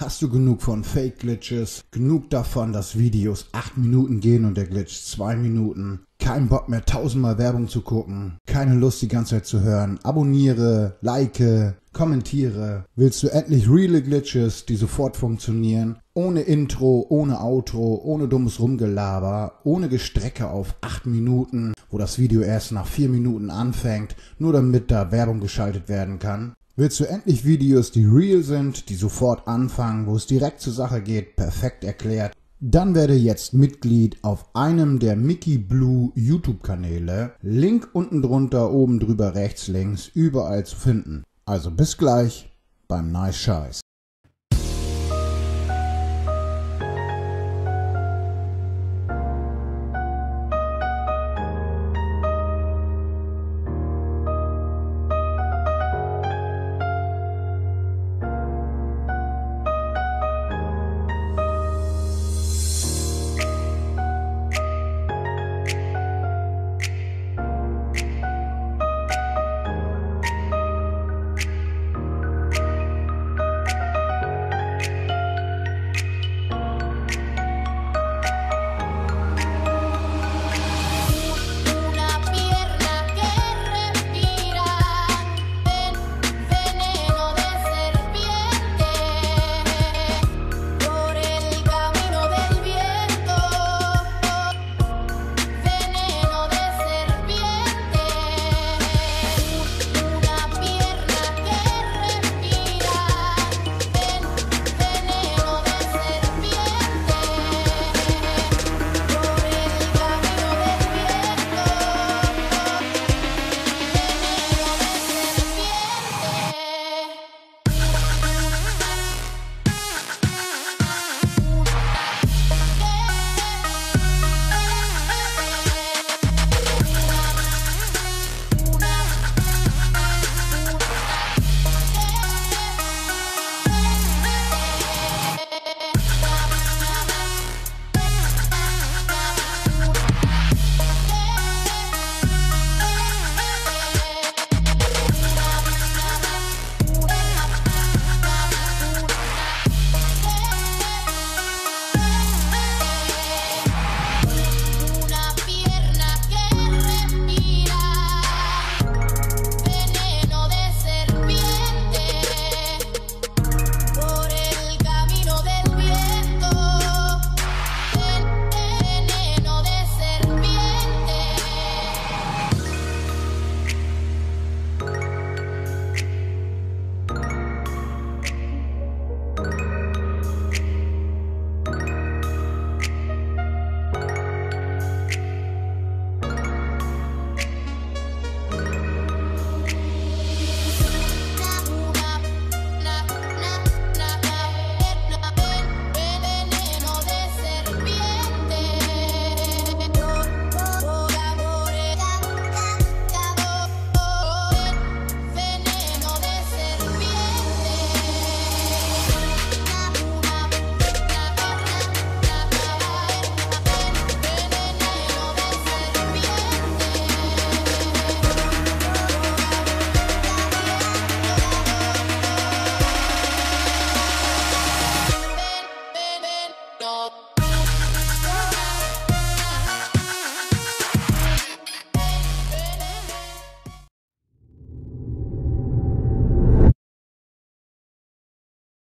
Hast du genug von Fake-Glitches? Genug davon, dass Videos 8 Minuten gehen und der Glitch 2 Minuten? Kein Bock mehr 1000-mal Werbung zu gucken? Keine Lust die ganze Zeit zu hören? Abonniere, like, kommentiere. Willst du endlich reale Glitches, die sofort funktionieren? Ohne Intro, ohne Outro, ohne dummes Rumgelaber, ohne Gestrecke auf 8 Minuten, wo das Video erst nach 4 Minuten anfängt, nur damit da Werbung geschaltet werden kann? Willst du endlich Videos, die real sind, die sofort anfangen, wo es direkt zur Sache geht, perfekt erklärt? Dann werde jetzt Mitglied auf einem der Mickey Blue YouTube-Kanäle. Link unten drunter, oben drüber, rechts, links, überall zu finden. Also bis gleich beim Nice Scheiß.